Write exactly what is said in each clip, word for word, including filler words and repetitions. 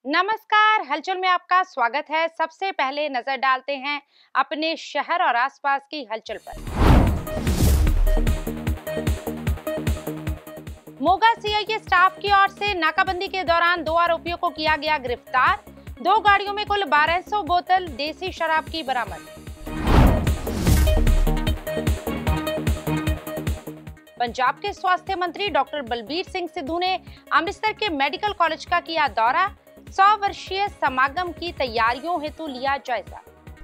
नमस्कार, हलचल में आपका स्वागत है। सबसे पहले नजर डालते हैं अपने शहर और आसपास की हलचल पर। मोगा सीआईए स्टाफ की ओर से नाकाबंदी के दौरान दो आरोपियों को किया गया गिरफ्तार। दो गाड़ियों में कुल बारह सौ बोतल देसी शराब की बरामद। पंजाब के स्वास्थ्य मंत्री डॉक्टर बलबीर सिंह सिद्धू ने अमृतसर के मेडिकल कॉलेज का किया दौरा। सौ वर्षीय समागम की तैयारियों हेतु लिया जायजा।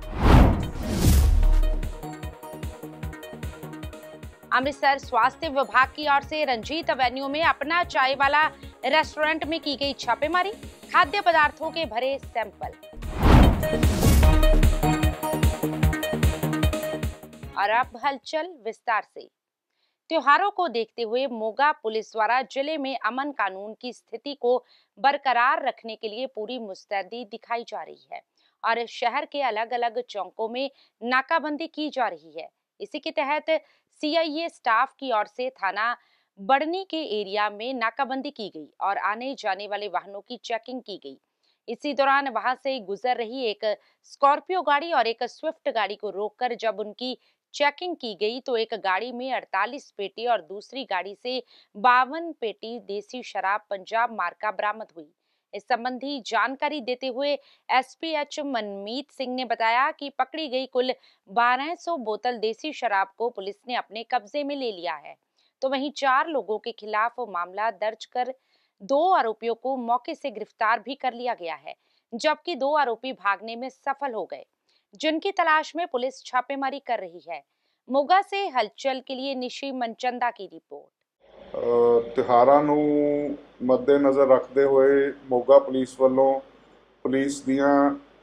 अमृतसर स्वास्थ्य विभाग की ओर से रंजीत एवेन्यू में अपना चाय वाला रेस्टोरेंट में की गई छापेमारी। खाद्य पदार्थों के भरे सैंपल। और अब हलचल विस्तार से। त्योहारों को देखते हुए मोगा पुलिस द्वारा जिले में अमन कानून की स्थिति को बरकरार रखने के लिए पूरी मुस्तैदी दिखाई जा रही है और शहर के अलग अलग चौकों में नाकाबंदी की जा रही है। इसी के तहत सीआईए स्टाफ की ओर से थाना बढ़नी के एरिया में नाकाबंदी की गई और आने जाने वाले वाहनों की चेकिंग की गई। इसी दौरान वहां से गुजर रही एक स्कॉर्पियो गाड़ी और एक स्विफ्ट गाड़ी को रोककर जब उनकी चेकिंग की गई तो एक गाड़ी में अड़तालीस पेटी और दूसरी गाड़ी से बावन पेटी देसी शराब पंजाब मार्का बरामद हुई। इस संबंधी जानकारी देते हुए एसपीएच मनमीत सिंह ने बताया कि पकड़ी गई कुल बारह सौ बोतल देसी शराब को पुलिस ने अपने कब्जे में ले लिया है। तो वहीं चार लोगों के खिलाफ मामला दर्ज कर दो आरोपियों को मौके से गिरफ्तार भी कर लिया गया है, जबकि दो आरोपी भागने में सफल हो गए, जिनकी तलाश में पुलिस छापेमारी कर रही है। मोगा से हलचल के लिए निशी मनचंदा की रिपोर्ट। त्योहारां नूं मद्देनज़र रखते हुए मोगा पुलिस वालों पुलिस दियां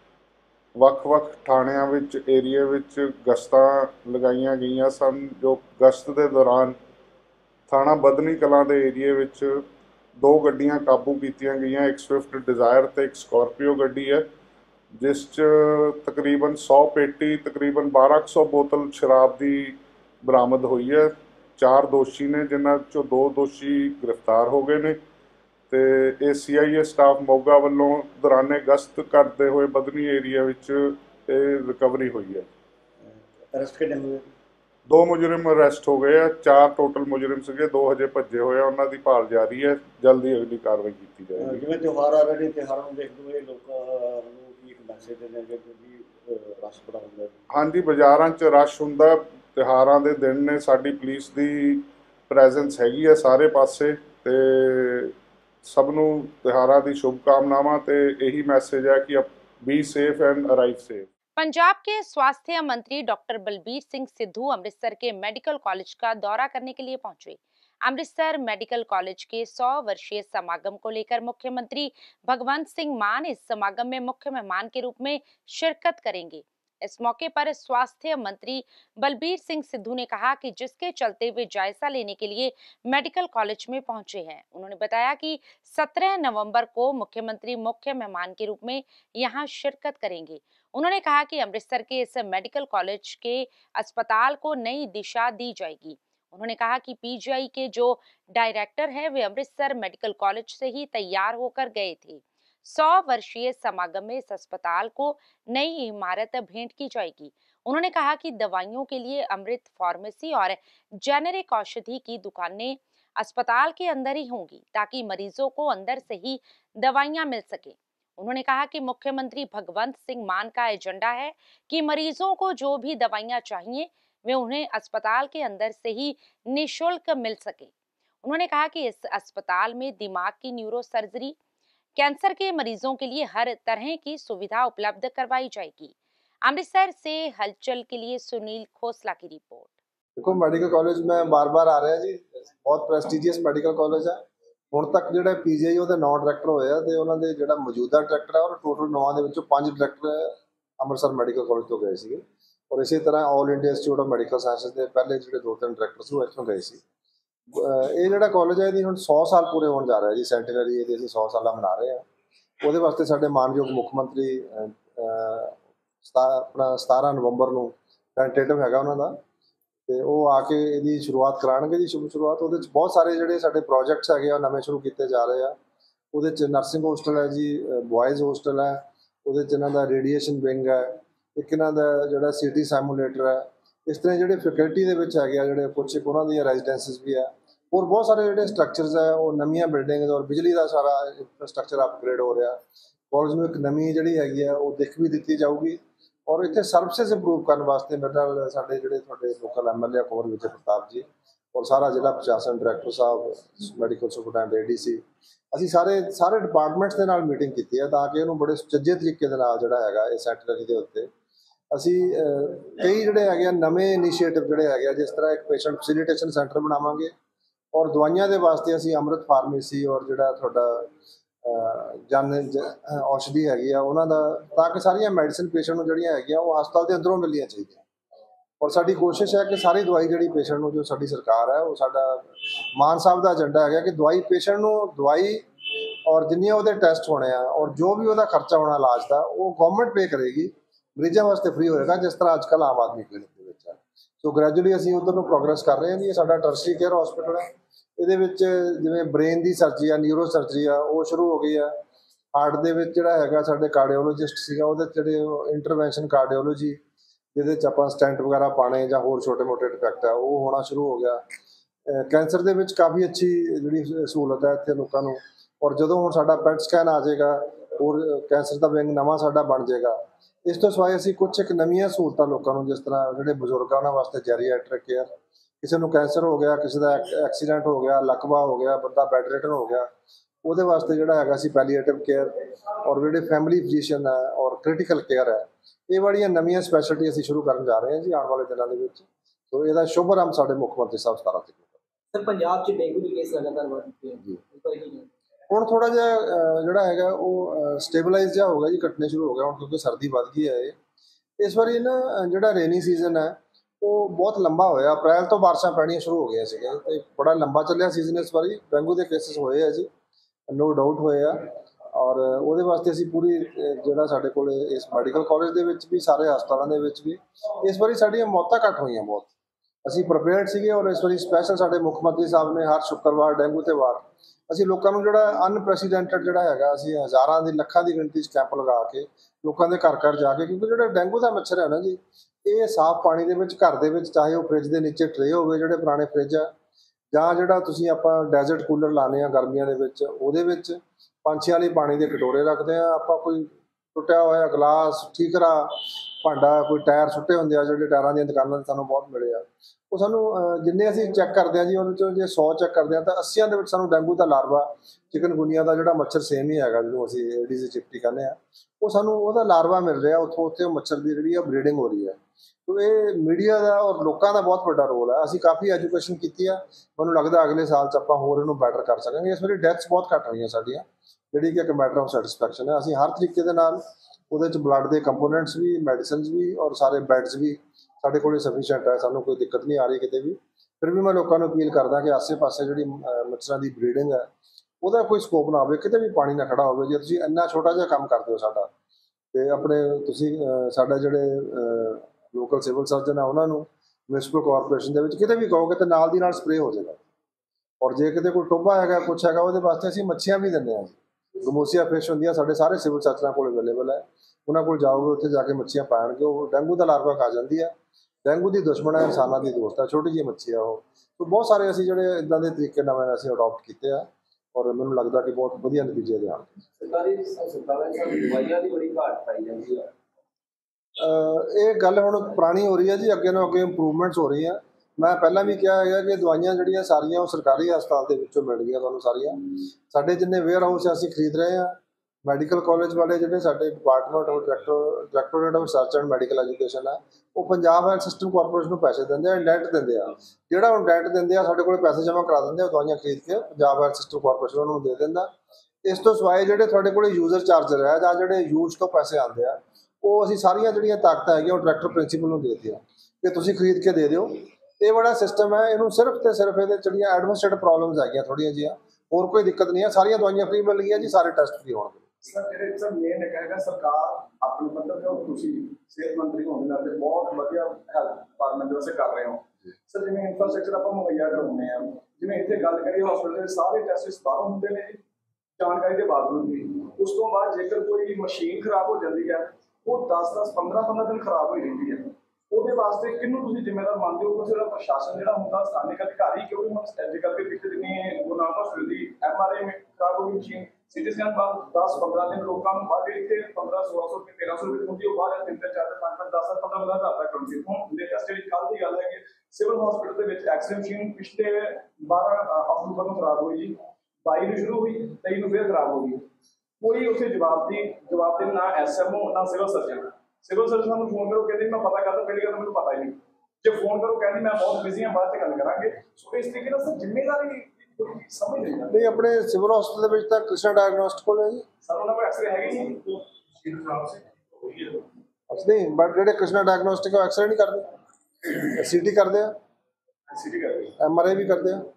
ਵੱਖ-ਵੱਖ ਥਾਣਿਆਂ ਵਿੱਚ ਏਰੀਏ ਵਿੱਚ ਗਸ਼ਤਾਂ ਲਗਾਈਆਂ ਗਈਆਂ ਸਨ। ਜੋ ਗਸ਼ਤ ਦੇ ਦੌਰਾਨ ਥਾਣਾ ਬਦਨੀ ਕਲਾਂ ਦੇ ਏਰੀਏ ਵਿੱਚ ਦੋ ਗੱਡੀਆਂ ਕਾਬੂ ਕੀਤੀਆਂ ਗਈਆਂ। ਇੱਕ ਸਵਿਫਟ ਡਿਜ਼ਾਇਰ ਤੇ ਇੱਕ ਸਕਾਰਪੀਓ ਗੱਡੀ ਹੈ, ਜਿਸ 'ਚ ਤਕਰੀਬਨ ਸੌ ਪੇਟੀ ਤਕਰੀਬਨ ਬਾਰਾਂ ਸੌ ਬੋਤਲ ਸ਼ਰਾਬ ਦੀ ਬਰਾਮਦ ਹੋਈ ਹੈ। ਚਾਰ ਦੋਸ਼ੀ ਨੇ, ਜਿਨ੍ਹਾਂ 'ਚੋਂ ਦੋ ਦੋਸ਼ੀ ਗ੍ਰਿਫਤਾਰ ਹੋ ਗਏ ਨੇ ਤੇ ਇਹ ਸੀਆਈਏ ਸਟਾਫ ਮੋਗਾ ਵੱਲੋਂ ਦੌਰਾਨੇ ਗਸ਼ਤ ਕਰਦੇ ਹੋਏ ਬਦਨੀ ਏਰੀਆ ਵਿੱਚ ਇਹ ਰਿਕਵਰੀ ਹੋਈ ਹੈ। ਅਰੈਸਟ ਕਿੰਨੇ ਹੋਏ? ਦੋ ਮੁਜਰਮ ਅਰੈਸਟ ਹੋ ਗਏ ਆ। ਚਾਰ ਟੋਟਲ ਮੁਜਰਮ ਸੀਗੇ, ਦੋ ਹਜੇ ਭੱਜੇ ਹੋਏ ਆ। ਉਹਨਾਂ ਦੀ ਭਾਲ ਜਾਰੀ ਹੈ। ਜਲਦੀ ਅਗਲੀ ਕਾਰਵਾਈ ਕੀਤੀ ਜਾਏਗੀ। ਜਿਵੇਂ ਤਿਉਹਾਰ ਆ ਰਹੇ ਨੇ, ਤਿਉਹਾਰਾਂ ਨੂੰ ਦੇਖਦੇ ਹੋਏ ਲੋਕਾਂ ਨੂੰ ਕੀ ਇੱਕ ਮੈਸੇਜ ਦੇਣਾ ਕਿ ਕਿਉਂਕਿ ਰਸ਼ ਬੜਾ ਹੁੰਦਾ? ਹਾਂਜੀ, ਬਾਜ਼ਾਰਾਂ 'ਚ ਰਸ਼ ਹੁੰਦਾ। ਤਿਉਹਾਰਾਂ ਦੇ ਦਿਨ ਨੇ, ਸਾਡੀ ਪੁਲਿਸ ਦੀ ਪ੍ਰੈਜ਼ੈਂਸ ਹੈਗੀ ਆ ਸਾਰੇ ਪਾਸੇ ਤੇ ਸਭ ਨੂੰ ਤਿਉਹਾਰਾਂ ਦੀ शुभकामनावां ਤੇ यही मैसेज है कि be safe and arrive safe. Punjab के स्वास्थ्य मंत्री डॉक्टर बलबीर सिंह सिद्धू अमृतसर के मेडिकल कॉलेज का दौरा करने के लिए पहुंचे। अमृतसर मेडिकल कॉलेज के सौ वर्षीय समागम को लेकर मुख्यमंत्री भगवंत सिंह मान इस समागम में मुख्य मेहमान के रूप में शिरकत करेंगे। इस मौके पर स्वास्थ्य मंत्री बलबीर सिंह सिद्धू ने कहा कि जिसके चलते वे जायजा लेने के लिए मेडिकल कॉलेज में पहुंचे हैं। उन्होंने बताया कि सत्रह नवंबर को मुख्यमंत्री मुख्य मेहमान के रूप में यहां शिरकत करेंगे। उन्होंने कहा कि अमृतसर के इस मेडिकल कॉलेज के अस्पताल को नई दिशा दी जाएगी। उन्होंने कहा कि पीजीआई के जो डायरेक्टर है वे अमृतसर मेडिकल कॉलेज से ही तैयार होकर गए थे। सौ वर्षीय समागम में इस अस्पताल को नई इमारत भेंट की जाएगी। उन्होंने कहा कि दवाइयों के लिए अमृत फार्मेसी और जेनेरिक औषधि की दुकानें अस्पताल के अंदर ही होंगी ताकि मरीजों को अंदर से ही दवाइयां मिल सके। उन्होंने कहा कि मुख्यमंत्री भगवंत सिंह मान का एजेंडा है कि मरीजों को जो भी दवाइयां चाहिए वे उन्हें अस्पताल के अंदर से ही निःशुल्क मिल सके। उन्होंने कहा कि इस अस्पताल में दिमाग की न्यूरो सर्जरी, कैंसर के मरीजों के लिए हर तरह की सुविधा उपलब्ध करवाई जाएगी। अमृतसर से हलचल के लिए सुनील खोसला की रिपोर्ट। देखो, मेडिकल कॉलेज में बार बार आ रहे हैं जी, बहुत प्रेस्टीजियस मेडिकल कॉलेज है। ਹੁਣ ਤੱਕ ਜਿਹੜੇ ਪੀਜੀਆਈ ਉਹਦੇ ਨੌ ਡਾਇਰੈਕਟਰ ਹੋਏ ਆ ਤੇ ਉਹਨਾਂ ਦੇ ਜਿਹੜਾ ਮੌਜੂਦਾ ਡਾਇਰੈਕਟਰ ਹੈ ਉਹ ਟੋਟਲ ਨੌਂ ਦੇ ਵਿੱਚੋਂ ਪੰਜ ਡਾਇਰੈਕਟਰ ਅੰਮ੍ਰਿਤਸਰ ਮੈਡੀਕਲ ਕਾਲਜ ਤੋਂ ਗਏ ਸੀਗੇ ਔਰ ਇਸੇ ਤਰ੍ਹਾਂ all India institute of medical sciences ਦੇ ਪਹਿਲੇ ਜਿਹੜੇ ਦੋ ਤਿੰਨ ਡਾਇਰੈਕਟਰ ਸੀ ਉਹ ਇੱਥੋਂ ਗਏ ਸੀ। ਇਹ ਜਿਹੜਾ ਕਾਲਜ ਹੈ ਇਹਦੀ ਹੁਣ ਸੌ ਸਾਲ ਪੂਰੇ ਹੋਣ ਜਾ ਰਿਹਾ ਜੀ। ਸੈਂਟੀਨਰੀ ਇਹਦੇ ਅਸੀਂ ਸੌ ਸਾਲਾ ਮਨਾ ਰਹੇ ਹਾਂ। ਉਹਦੇ ਵਾਸਤੇ ਸਾਡੇ ਮਾਨਯੋਗ ਮੁੱਖ ਮੰਤਰੀ ਆਪਣਾ ਸਤਾਰਾਂ ਨਵੰਬਰ ਨੂੰ ਟੈਂਟੇਟਿਵ ਹੈਗਾ ਉਹਨਾਂ ਦਾ ਤੇ ਉਹ ਆ ਕੇ ਇਹਦੀ ਸ਼ੁਰੂਆਤ ਕਰਾਉਣਗੇ ਜੀ। ਸ਼ੁਭ ਸ਼ੁਰੂਆਤ ਉਹਦੇ 'ਚ ਬਹੁਤ ਸਾਰੇ ਜਿਹੜੇ ਸਾਡੇ ਪ੍ਰੋਜੈਕਟਸ ਹੈਗੇ ਆ ਨਵੇਂ ਸ਼ੁਰੂ ਕੀਤੇ ਜਾ ਰਹੇ ਆ। ਉਹਦੇ 'ਚ ਨਰਸਿੰਗ ਹੋਸਟਲ ਹੈ ਜੀ, ਬॉयज़ ਹੋਸਟਲ ਹੈ, ਉਹਦੇ 'ਚ ਇਹਨਾਂ ਦਾ ਰੇਡੀਏਸ਼ਨ ਵਿੰਗ ਹੈ, ਇੱਕ ਇਹਨਾਂ ਦਾ ਜਿਹੜਾ ਸਿਟੀ ਸੈਮੂਲੇਟਰ ਹੈ। ਇਸ ਤਰ੍ਹਾਂ ਜਿਹੜੇ ਫੈਕਲਟੀ ਦੇ ਵਿੱਚ ਹੈਗੇ ਆ, ਜਿਹੜੇ ਕੁਛ ਇੱਕ ਉਹਨਾਂ ਦੀਆਂ ਰੈਜ਼ੀਡੈਂਸਿਸ ਵੀ ਹੈ। ਹੋਰ ਬਹੁਤ ਸਾਰੇ ਜਿਹੜੇ ਸਟਰਕਚਰਸ ਹੈ, ਉਹ ਨਵੀਆਂ ਬਿਲਡਿੰਗਸ ਔਰ ਬਿਜਲੀ ਦਾ ਸਾਰਾ ਇੰਫਰਾਸਟਰਕਚਰ ਅਪਗ੍ਰੇਡ ਹੋ ਰਿਹਾ। ਕਾਲਜ ਨੂੰ ਇੱਕ ਨਵੀਂ ਜਿਹੜੀ ਹੈਗੀ ਆ ਉਹ ਦਿੱਖ ਵੀ ਦਿੱਤੀ ਜਾਊਗੀ ਔਰ ਇੱਥੇ ਸਰਵਿਸਿਜ਼ ਇੰਪਰੂਵ ਕਰਨ ਵਾਸਤੇ ਮੇਰੇ ਨਾਲ ਸਾਡੇ ਜਿਹੜੇ ਤੁਹਾਡੇ local M L A Kunwar Vijay Pratap ji ਔਰ ਸਾਰਾ ਜ਼ਿਲ੍ਹਾ ਪ੍ਰਸ਼ਾਸਨ, ਡਾਇਰੈਕਟਰ ਸਾਹਿਬ, medical superintendent, A D C, ਅਸੀਂ ਸਾਰੇ ਸਾਰੇ ਡਿਪਾਰਟਮੈਂਟਸ ਦੇ ਨਾਲ ਮੀਟਿੰਗ ਕੀਤੀ ਹੈ ਤਾਂ ਕਿ ਇਹਨੂੰ ਬੜੇ ਸੁਚੱਜੇ ਤਰੀਕੇ ਦੇ ਨਾਲ ਜਿਹੜਾ ਹੈਗਾ ਇਹ ਸੈਂਟਰ ਦੇ ਉੱਤੇ ਅਸੀਂ ਕਈ ਜਿਹੜੇ ਹੈਗੇ ਆ ਨਵੇਂ ਇਨੀਸ਼ੀਏਟਿਵ ਜਿਹੜੇ ਹੈਗੇ ਆ, ਜਿਸ ਤਰ੍ਹਾਂ ਇੱਕ ਪੇਸ਼ੈਂਟ ਫੈਸਿਲਿਟੇਸ਼ਨ ਸੈਂਟਰ ਬਣਾਵਾਂਗੇ ਔਰ ਦਵਾਈਆਂ ਦੇ ਵਾਸਤੇ ਅਸੀਂ ਅੰਮ੍ਰਿਤ ਫਾਰਮੇਸੀ ਔਰ ਜਿਹੜਾ ਤੁਹਾਡਾ ਜਨ ਔਸ਼ਧੀ ਹੈਗੀ ਆ ਉਹਨਾਂ ਦਾ, ਤਾਂ ਕਿ ਸਾਰੀਆਂ ਮੈਡੀਸਨ ਪੇਸ਼ੈਂਟ ਨੂੰ ਜਿਹੜੀਆਂ ਹੈਗੀਆਂ ਉਹ ਹਸਪਤਾਲ ਦੇ ਅੰਦਰੋਂ ਮਿਲਣੀਆਂ ਚਾਹੀਦੀਆਂ। ਔਰ ਸਾਡੀ ਕੋਸ਼ਿਸ਼ ਹੈ ਕਿ ਸਾਰੀ ਦਵਾਈ ਜਿਹੜੀ ਪੇਸ਼ੈਂਟ ਨੂੰ, ਜੋ ਸਾਡੀ ਸਰਕਾਰ ਹੈ, ਉਹ ਸਾਡਾ ਮਾਨ ਸਾਹਿਬ ਦਾ ਏਜੰਡਾ ਹੈਗਾ ਕਿ ਦਵਾਈ ਪੇਸ਼ੈਂਟ ਨੂੰ ਦਵਾਈ ਔਰ ਜਿੰਨੀਆਂ ਉਹਦੇ ਟੈਸਟ ਹੋਣੇ ਆ ਔਰ ਜੋ ਵੀ ਉਹਦਾ ਖਰਚਾ ਹੋਣਾ ਇਲਾਜ ਦਾ, ਉਹ ਗਵਰਨਮੈਂਟ ਪੇ ਕਰੇਗੀ, ਮਰੀਜ਼ਾਂ ਵਾਸਤੇ ਫ੍ਰੀ ਹੋਏਗਾ, ਜਿਸ ਤਰ੍ਹਾਂ ਅੱਜ ਕੱਲ੍ਹ ਆਮ ਆਦਮੀ ਕਲੀਨਿਕ ਦੇ ਵਿੱਚ ਹੈ। ਸੋ ਗ੍ਰੈਜੂਅਲੀ ਅਸੀਂ ਉੱਧਰ ਨੂੰ ਪ੍ਰੋਗਰੈਸ ਕਰ ਰਹੇ ਹਾਂ ਜੀ। ਇਹ ਸਾਡਾ ਟਰਸ਼ਰੀ ਕੇਅਰ ਹਸਪੀਟਲ ਹੈ। ਇਹਦੇ ਵਿੱਚ ਜਿਵੇਂ ਬ੍ਰੇਨ ਦੀ ਸਰਜਰੀ ਆ, ਨਿਊਰੋ ਸਰਜਰੀ ਆ, ਉਹ ਸ਼ੁਰੂ ਹੋ ਗਈ ਆ। ਹਾਰਟ ਦੇ ਵਿੱਚ ਜਿਹੜਾ ਹੈਗਾ ਸਾਡੇ ਕਾਰਡੀਓਲੋਜਿਸਟ ਸੀਗਾ, ਉਹਦੇ ਜਿਹੜੇ ਇੰਟਰਵੈਂਸ਼ਨ ਕਾਰਡੀਓਲੋਜੀ, ਜਿਹਦੇ 'ਚ ਆਪਾਂ ਸਟੈਂਟ ਵਗੈਰਾ ਪਾਣੇ ਜਾਂ ਹੋਰ ਛੋਟੇ ਮੋਟੇ ਡਿਫੈਕਟ ਆ, ਉਹ ਹੋਣਾ ਸ਼ੁਰੂ ਹੋ ਗਿਆ। ਕੈਂਸਰ ਦੇ ਵਿੱਚ ਕਾਫੀ ਅੱਛੀ ਜਿਹੜੀ ਸਹੂਲਤ ਹੈ ਇੱਥੇ ਲੋਕਾਂ ਨੂੰ। ਔਰ ਜਦੋਂ ਹੁਣ ਸਾਡਾ ਪੈਟ ਸਕੈਨ ਆ ਜਾਏਗਾ, ਹੋਰ ਕੈਂਸਰ ਦਾ ਵਿੰਗ ਨਵਾਂ ਸਾਡਾ ਬਣ ਜਾਏਗਾ। ਇਸ ਤੋਂ ਸਿਵਾਏ ਅਸੀਂ ਕੁਛ ਇੱਕ ਨਵੀਆਂ ਸਹੂਲਤਾਂ ਲੋਕਾਂ ਨੂੰ, ਜਿਸ ਤਰ੍ਹਾਂ ਜਿਹੜੇ ਬਜ਼ੁਰਗਾਂ ਉਹਨਾਂ ਵਾਸਤੇ ਜੈਰੀਐਟ੍ਰਿਕ ਕੇਅਰ, ਕਿਸੇ ਨੂੰ ਕੈਂਸਰ ਹੋ ਗਿਆ, ਕਿਸੇ ਦਾ ਐਕਸੀਡੈਂਟ ਹੋ ਗਿਆ, ਲਕਵਾ ਹੋ ਗਿਆ, ਬੰਦਾ ਬੈੱਡ ਰਿਡਨ ਹੋ ਗਿਆ, ਉਹਦੇ ਵਾਸਤੇ ਜਿਹੜਾ ਹੈਗਾ ਅਸੀਂ ਪੈਲੀਏਟਿਵ ਕੇਅਰ ਔਰ ਜਿਹੜੇ ਫੈਮਿਲੀ ਫਿਜ਼ੀਸ਼ੀਅਨ ਹੈ ਔਰ ਕ੍ਰਿਟੀਕਲ ਕੇਅਰ ਹੈ, ਇਹ ਵਾਲੀਆਂ ਨਵੀਆਂ ਸਪੈਸ਼ਲਿਟੀ ਅਸੀਂ ਸ਼ੁਰੂ ਕਰਨ ਜਾ ਰਹੇ ਹਾਂ ਜੀ ਆਉਣ ਵਾਲੇ ਦਿਨਾਂ ਦੇ ਵਿੱਚ। ਸੋ ਇਹਦਾ ਸ਼ੁਭ ਆਰੰਭ ਸਾਡੇ ਮੁੱਖ ਮੰਤਰੀ ਸਾਹਿਬ ਸਤਾਰਾਂ ਤਰੀਕ ਨੂੰ। ਸਰ, ਪੰਜਾਬ 'ਚ ਡੇਂਗੂ ਦੇ ਕੇਸ ਲਗਾਤਾਰ ਵੱਧ ਰਹੇ ਜੀ। ਹਨ। ਹੁਣ ਥੋੜਾ ਜਿਹਾ ਜਿਹੜਾ ਹੈਗਾ ਉਹ ਸਟੇਬਲਾਈਜ਼ ਜਿਹਾ ਹੋ ਗਿਆ ਜੀ, ਘਟਨੇ ਸ਼ੁਰੂ ਹੋ ਗਿਆ ਹੁਣ, ਕਿਉਂਕਿ ਸਰਦੀ ਵੱਧ ਗਈ ਹੈ। ਇਹ ਇਸ ਵਾਰੀ ਨਾ ਜਿਹੜਾ ਰੇਨੀ ਸੀਜ਼ਨ ਹੈ ਉਹ ਬਹੁਤ ਲੰਬਾ ਹੋਇਆ। ਅਪ੍ਰੈਲ ਤੋਂ ਬਾਰਿਸ਼ਾਂ ਪੈਣੀਆਂ ਸ਼ੁਰੂ ਹੋ ਗਈਆਂ ਸੀਗੀਆਂ ਅਤੇ ਬੜਾ ਲੰਬਾ ਚੱਲਿਆ ਸੀਜ਼ਨ। ਇਸ ਵਾਰੀ ਡੇਂਗੂ ਦੇ ਕੇਸਿਸ ਹੋਏ ਆ ਜੀ, ਨੋ ਡਾਊਟ ਹੋਏ ਆ। ਔਰ ਉਹਦੇ ਵਾਸਤੇ ਅਸੀਂ ਪੂਰੀ ਜਿਹੜਾ ਸਾਡੇ ਕੋਲ ਇਸ ਮੈਡੀਕਲ ਕਾਲਜ ਦੇ ਵਿੱਚ ਵੀ, ਸਾਰੇ ਹਸਪਤਾਲਾਂ ਦੇ ਵਿੱਚ ਵੀ, ਇਸ ਵਾਰੀ ਸਾਡੀਆਂ ਮੌਤਾਂ ਘੱਟ ਹੋਈਆਂ ਬਹੁਤ। ਅਸੀਂ ਪ੍ਰੀਪੇਅਰਡ ਸੀਗੇ ਔਰ ਇਸ ਵਾਰੀ ਸਪੈਸ਼ਲ ਸਾਡੇ ਮੁੱਖ ਮੰਤਰੀ ਸਾਹਿਬ ਨੇ ਹਰ ਸ਼ੁੱਕਰਵਾਰ ਡੇਂਗੂ ਤੇ ਵਾਰ ਅਸੀਂ ਲੋਕਾਂ ਨੂੰ ਜਿਹੜਾ ਅਨਪ੍ਰੈਸੀਡੈਂਟਡ ਜਿਹੜਾ ਹੈਗਾ, ਅਸੀਂ ਹਜ਼ਾਰਾਂ ਦੀ ਲੱਖਾਂ ਦੀ ਗਿਣਤੀ 'ਚ ਕੈਂਪ ਲਗਾ ਕੇ ਲੋਕਾਂ ਦੇ ਘਰ ਘਰ ਜਾ ਕੇ, ਕਿਉਂਕਿ ਜਿਹੜਾ ਡੇਂਗੂ ਦਾ ਮੱਛਰ ਹੈ ਨਾ ਜੀ, ਇਹ ਸਾਫ਼ ਪਾਣੀ ਦੇ ਵਿੱਚ ਘਰ ਦੇ ਵਿੱਚ, ਚਾਹੇ ਉਹ ਫਰਿੱਜ ਦੇ ਨੀਚੇ ਟਰੇ ਹੋਵੇ, ਜਿਹੜੇ ਪੁਰਾਣੇ ਫਰਿੱਜ ਆ, ਜਾਂ ਜਿਹੜਾ ਤੁਸੀਂ ਆਪਾਂ ਡੈਜ਼ਰਟ ਕੂਲਰ ਲਾਉਂਦੇ ਆ ਗਰਮੀਆਂ ਦੇ ਵਿੱਚ, ਉਹਦੇ ਵਿੱਚ ਪੰਛੀਆਂ ਲਈ ਪਾਣੀ ਦੇ ਕਟੋਰੇ ਰੱਖਦੇ ਆ ਆਪਾਂ, ਕੋਈ ਟੁੱਟਿਆ ਹੋਇਆ ਗਲਾਸ, ਠੀਕਰਾ, ਭਾਂਡਾ, ਕੋਈ ਟਾਇਰ ਸੁੱਟੇ ਹੁੰਦੇ ਆ ਜਿਹੜੇ ਟਾਇਰਾਂ ਦੀਆਂ ਦੁਕਾਨਾਂ 'ਤੇ ਸਾਨੂੰ ਬਹੁਤ ਮਿਲੇ ਆ, ਉਹ ਸਾਨੂੰ ਜਿੰਨੇ ਅਸੀਂ ਚੈੱਕ ਕਰਦੇ ਹਾਂ ਜੀ, ਉਹਦੇ 'ਚੋਂ ਜੇ ਸੌ ਚੈੱਕ ਕਰਦੇ ਹਾਂ ਤਾਂ ਅੱਸੀਆਂ ਦੇ ਵਿੱਚ ਸਾਨੂੰ ਡੇਂਗੂ ਦਾ ਲਾਰਵਾ, ਚਿਕਨਗੁਨੀਆ ਦਾ ਜਿਹੜਾ ਮੱਛਰ ਸੇਮ ਹੀ ਹੈਗਾ, ਜਿਹਨੂੰ ਅਸੀਂ ਏਡੀਜ਼ ਚਿਪਟੀ ਕਹਿੰਦੇ ਆ, ਉਹ ਸਾਨੂੰ ਉਹਦਾ ਲਾਰਵਾ ਮਿਲ ਰਿਹਾ ਉੱਥੋਂ। ਉੱਥੇ ਉਹ ਮੱਛਰ ਦੀ ਜਿਹੜੀ ਆ ਬਰੀਡਿੰਗ ਹੋ ਰਹੀ ਹੈ। ਸੋ ਇਹ ਮੀਡੀਆ ਦਾ ਔਰ ਲੋਕਾਂ ਦਾ ਬਹੁਤ ਵੱਡਾ ਰੋਲ ਹੈ। ਅਸੀਂ ਕਾਫੀ ਐਜੂਕੇਸ਼ਨ ਕੀਤੀ ਆ, ਮੈਨੂੰ ਲੱਗਦਾ ਅਗਲੇ ਸਾਲ 'ਚ ਆਪਾਂ ਹੋਰ ਇਹਨੂੰ ਬੈਟਰ ਕਰ ਸਕਾਂਗੇ। ਇਸ ਵਾਰੀ ਡੈਥਸ ਬਹੁਤ ਘੱਟ ਹੋਈਆਂ ਸਾਡੀਆਂ, ਜਿਹੜੀ ਕਿ ਇੱਕ ਮੈਟਰ ਆਫ ਸੈਟਿਸਫੈਕਸ਼ਨ ਹੈ। ਅਸੀਂ ਹਰ ਤਰੀਕੇ ਦੇ ਨਾਲ ਉਹਦੇ 'ਚ ਬਲੱਡ ਦੇ ਕੰਪੋਨੈਂਟਸ ਵੀ, ਮੈਡੀਸਨਸ ਵੀ ਔਰ ਸਾਰੇ ਬੈਡਸ ਵੀ ਸਾਡੇ ਕੋਲ ਸਫੀਸ਼ੀਐਂਟ ਹੈ, ਸਾਨੂੰ ਕੋਈ ਦਿੱਕਤ ਨਹੀਂ ਆ ਰਹੀ ਕਿਤੇ ਵੀ। ਫਿਰ ਵੀ ਮੈਂ ਲੋਕਾਂ ਨੂੰ ਅਪੀਲ ਕਰਦਾ ਕਿ ਆਸੇ ਪਾਸੇ ਜਿਹੜੀ ਮੱਛਰਾਂ ਦੀ ਬਰੀਡਿੰਗ ਹੈ ਉਹਦਾ ਕੋਈ ਸਕੋਪ ਨਾ ਹੋਵੇ, ਕਿਤੇ ਵੀ ਪਾਣੀ ਨਾ ਖੜਾ ਹੋਵੇ। ਜੇ ਤੁਸੀਂ ਇੰਨਾ ਛੋਟਾ ਜਿਹਾ ਕੰਮ ਕਰਦੇ ਹੋ ਸਾਡਾ, ਅਤੇ ਆਪਣੇ ਤੁਸੀਂ ਸਾਡਾ ਜਿਹੜੇ ਲੋਕਲ ਸਿਵਲ ਸਰਜਨ ਆ ਉਹਨਾਂ ਨੂੰ ਮਿਊਨਿਸਪਲ ਕਾਰਪੋਰੇਸ਼ਨ ਦੇ ਵਿੱਚ ਕਿਤੇ ਵੀ ਕਹੋਗੇ ਤਾਂ ਨਾਲ ਦੀ ਨਾਲ ਸਪਰੇਅ ਹੋ ਜਾਏਗਾ। ਔਰ ਜੇ ਕਿਤੇ ਕੋਈ ਟੋਭਾ ਹੈਗਾ, ਕੁਛ ਹੈਗਾ, ਉਹਦੇ ਵਾਸਤੇ ਅਸੀਂ ਮੱਛੀਆਂ ਵੀ ਦਿੰਦੇ ਹਾਂ। ਗਮੋਸੀਆ ਫਿਸ਼ ਹੁੰਦੀਆਂ ਸਾਡੇ ਸਾਰੇ ਸਿਵਲ ਸਰਜਨਾਂ ਕੋਲ ਅਵੇਲੇਬਲ ਹੈ। ਉਹਨਾਂ ਕੋਲ ਜਾਓਗੇ, ਉੱਥੇ ਜਾ ਕੇ ਮੱਛੀਆਂ ਪਾਉਣਗੇ, ਉਹ ਡੇਂਗੂ ਦਾ ਲਾਰਵਾ ਖਾ ਜਾਂਦੀ ਹੈ। ਡੇਂਗੂ ਦੀ ਦੁਸ਼ਮਣ ਹੈ, ਇਨਸਾਨਾਂ ਦੀ ਦੋਸਤ ਹੈ, ਛੋਟੀ ਜਿਹੀ ਮੱਛੀ ਆ ਉਹ। ਸੋ ਬਹੁਤ ਸਾਰੇ ਅਸੀਂ ਜਿਹੜੇ ਇੱਦਾਂ ਦੇ ਤਰੀਕੇ ਨਵੇਂ ਅਸੀਂ ਅਡੋਪਟ ਕੀਤੇ ਆ ਔਰ ਮੈਨੂੰ ਲੱਗਦਾ ਕਿ ਬਹੁਤ ਵਧੀਆ ਨਤੀਜੇ ਦੇ ਆਉਣਗੇ। ਸਰਕਾਰੀ ਹਸਪਤਾਲਾਂ 'ਚ ਦਵਾਈਆਂ ਦੀ ਬੜੀ ਘਾਟ ਪਾਈ ਜਾਂਦੀ ਹੈ। ਇਹ ਗੱਲ ਹੁਣ ਪੁਰਾਣੀ ਹੋ ਰਹੀ ਹੈ ਜੀ, ਅੱਗੇ ਨੂੰ ਅੱਗੇ ਇੰਪਰੂਵਮੈਂਟਸ ਹੋ ਰਹੀਆਂ। ਮੈਂ ਪਹਿਲਾਂ ਵੀ ਕਿਹਾ ਹੈਗਾ ਕਿ ਦਵਾਈਆਂ ਜਿਹੜੀਆਂ ਸਾਰੀਆਂ ਉਹ ਸਰਕਾਰੀ ਹਸਪਤਾਲ ਦੇ ਵਿੱਚੋਂ ਮਿਲਣਗੀਆਂ ਤੁਹਾਨੂੰ ਸਾਰੀਆਂ। ਸਾਡੇ ਜਿੰਨੇ ਵੇਅਰ ਹਾਊਸ ਅਸੀਂ ਖਰੀਦ ਰਹੇ ਹਾਂ, ਮੈਡੀਕਲ ਕਾਲਜ ਵਾਲੇ ਜਿਹੜੇ ਸਾਡੇ ਡਿਪਾਰਟਮੈਂਟ ਔਰ director directorate of research and medical education ਹੈ, ਉਹ ਪੰਜਾਬ ਹੈਲਥ ਸਿਸਟਮ ਕਾਰਪੋਰੇਸ਼ਨ ਨੂੰ ਪੈਸੇ ਦਿੰਦੇ ਆ, ਇੰਡੈਂਟ ਦਿੰਦੇ ਆ। ਜਿਹੜਾ ਉਹ ਇੰਡੈਂਟ ਦਿੰਦੇ ਆ, ਸਾਡੇ ਕੋਲ ਪੈਸੇ ਜਮ੍ਹਾਂ ਕਰਾ ਦਿੰਦੇ ਆ, ਦਵਾਈਆਂ ਖਰੀਦ ਕੇ ਪੰਜਾਬ ਹੈਲਥ ਸਿਸਟਮ ਕਾਰਪੋਰੇਸ਼ਨ ਉਹਨਾਂ ਨੂੰ ਦੇ ਦਿੰਦਾ। ਇਸ ਤੋਂ ਸਿਵਾਏ ਜਿਹੜੇ ਤੁਹਾਡੇ ਕੋਲ ਯੂਜ਼ਰ ਚਾਰਜਰ ਹੈ ਜਾਂ ਜਿਹੜੇ ਯੂਜ਼ ਤੋਂ ਪੈਸੇ ਆਉਂਦੇ ਆ, ਉਹ ਅਸੀਂ ਸਾਰੀਆਂ ਜਿਹੜੀਆਂ ਤਾਕਤਾਂ ਹੈਗੀਆਂ ਉਹ ਡਾਇਰੈਕਟਰ ਪ੍ਰਿੰਸੀਪਲ ਨੂੰ ਦੇ ਦਿੱਤੀਆਂ ਕਿ ਤੁਸੀਂ ਖਰੀਦ ਕੇ ਦੇ ਦਿਓ। ਇਹ ਬੜਾ ਸਿਸਟਮ ਹੈ। ਇਹਨੂੰ ਸਿਰਫ ਤੇ ਸਿਰਫ ਇਹਦੇ ਜਿਹੜੀਆਂ ਐਡਮਿਨਿਸਟ੍ਰੇਟਿਵ ਪ੍ਰੋਬਲਮਸ ਹੈਗੀਆਂ ਥੋੜ੍ਹੀਆਂ ਜਿਹੀਆਂ, ਹੋਰ ਕੋਈ ਦਿੱਕਤ ਨਹੀਂ ਹੈ। ਸਾਰੀਆਂ ਦਵਾਈਆਂ ਫ੍ਰੀ ਮਿਲ ਗਈਆਂ ਜੀ, ਸਾਰੇ ਟੈਸਟ ਫ੍ਰੀ ਹੋਣਗੇ। ਸਰ, ਜਿਹੜੇ ਸਰ ਮੇਨ ਹੈਗਾ ਸਰਕਾਰ ਆਪਣੇ ਪੱਧਰ ਤੇ ਤੁਸੀਂ ਸਿਹਤ ਮੰਤਰੀ ਹੋਣ ਦੇ ਨਾਤੇ ਬਹੁਤ ਵਧੀਆ ਹੈਲਥ ਡਿਪਾਰਟਮੈਂਟ ਦੇ ਵਾਸਤੇ ਕਰ ਰਹੇ ਹੋ ਸਰ। ਜਿਵੇਂ ਇਨਫਰਾਸਟ੍ਰਕਚਰ ਆਪਾਂ ਮੁਹੱਈਆ ਕਰਾਉਂਦੇ ਆ, ਜਿਵੇਂ ਇੱਥੇ ਗੱਲ ਕਰੀਏ ਹਸਪੀਟਲ ਦੇ ਸਾਰੇ ਟੈਸਟ ਬਾਹਰੋਂ ਹੁੰਦੇ ਨੇ ਜਾਣਕਾਰੀ ਦੇ ਬਾਵਜੂਦ ਵੀ ਉਸ ਤੋਂ ਬਾਅਦ ਜੇਕਰ ਕੋਈ ਮਸ਼ੀਨ ਖਰਾਬ ਹੋ ਜਾਂਦੀ ਹੈ ਉਹ ਦਸ ਦਸ ਪੰਦਰਾਂ ਪੰਦਰਾਂ ਦਿਨ ਖਰਾਬ ਹੋਈ ਰਹਿੰਦੀ ਹੈ। ਉਹਦੇ ਵਾਸਤੇ ਕਿਹਨੂੰ ਤੁਸੀਂ ਜ਼ਿੰਮੇਵਾਰ ਮੰਨਦੇ ਹੋ? ਕੁਝ ਜਿਹੜਾ ਪ੍ਰਸ਼ਾਸਨ ਜਿਹੜਾ ਹੁੰਦਾ ਸਥਾਨਕ ਅਧਿਕਾਰੀ, ਕਿਉਂਕਿ ਹੁਣ ਅੱਜ ਕੱਲ੍ਹ ਦੇ ਪਿੱਛੇ ਜਿੰਨੀ ਗੁਰੂ ਨਾਨਕ ਹਸਪਤਾਲ ਦੀ ਐਮ ਆਰ ਆਈ ਖਰਾਬ ਹੋ ਗਈ ਮਸ਼ੀਨ, ਸਿਟੀ ਸਕੈਨ ਬਾਅਦ ਦਸ ਪੰਦਰਾਂ ਦਿਨ ਲੋਕਾਂ ਨੂੰ ਬਾਅਦ ਜਿਹੜੀ ਕਿ ਪੰਦਰਾਂ ਸੋਲਾਂ ਸੌ ਰੁਪਏ ਤੇਰਾਂ ਸੌ ਰੁਪਏ ਹੁੰਦੀ ਉਹ ਬਾਅਦ ਤਿੰਨ ਤਿੰਨ ਚਾਰ ਪੰਜ ਪੰਜ ਦਸ ਦਸ ਪੰਦਰਾਂ ਪੰਦਰਾਂ ਹਜ਼ਾਰ ਤੱਕ ਹੁੰਦੀ। ਹੁਣ ਲੇਟੈਸਟ ਜਿਹੜੀ ਕੱਲ੍ਹ ਦੀ ਗੱਲ ਹੈ ਕਿ ਸਿਵਲ ਹਸਪੀਟਲ ਦੇ ਵਿੱਚ ਐਕਸਰੇ ਮਸ਼ੀਨ ਪਿਛਲੇ ਬਾਰਾਂ ਅਕਤੂਬਰ ਨੂੰ ਖਰਾਬ ਹੋਈ ਜੀ, ਬਾਈ ਨੂੰ ਸ਼ੁਰੂ ਹੋਈ, ਤੇਈ ਨੂੰ ਫਿਰ ਖਰਾਬ ਹੋ ਗਈ। ਕੋਈ ਉੱਥੇ ਜਵਾਬ ਦੀ ਜਵਾਬ ਦੇ ਨਾ ਐਸ ਐਮ ਓ ਨਾ ਸਿਵਲ ਸਰਜਨ। ਸਿਵਲ ਸਰਜਨ ਨੂੰ ਫੋਨ ਕਰੋ ਕਹਿੰਦੇ ਮੈਂ ਪਤਾ ਕਰਦਾ, ਪਹਿਲੀ ਗੱਲ ਮੈਨੂੰ ਪਤਾ ਹੀ ਨਹੀਂ। ਜੇ ਫੋਨ ਕਰੋ ਕਹਿੰਦੇ ਮੈਂ ਬਹੁਤ ਬਿਜ਼ੀ ਹਾਂ, ਬਾਅਦ 'ਚ ਗੱਲ ਕਰਾਂਗੇ। ਸੋ ਇਸ ਤਰੀਕੇ ਨਾਲ ਸਰ ਜ਼ਿੰਮੇਵਾਰੀ ਸਮਝ ਨਹੀਂ ਆਉਂਦੀ। ਨਹੀਂ, ਆਪਣੇ ਸਿਵਲ ਹਸਪਤਾਲ ਦੇ ਵਿੱਚ ਤਾਂ ਕ੍ਰਿਸ਼ਨਾ ਡਾਇਗਨੋਸਟਿਕ ਕੋਲ ਹੈ ਜੀ ਸਰ, ਉਹਨਾਂ ਕੋਲ ਐਕਸਰੇ ਹੈਗੇ ਨਹੀਂ। ਨਹੀਂ, ਬਟ ਜਿਹੜੇ ਕ੍ਰਿਸ਼ਨਾ ਡਾਇਗਨੋਸਟਿਕ ਉਹ ਐਕਸਰੇ ਨਹੀਂ ਕਰਦੇ, ਸੀਟੀ ਕਰਦੇ ਆ, ਸਿਟੀ ਕਰਦੇ ਐਮ ਆਰ ਆਈ ਵੀ ਕਰਦੇ ਆ,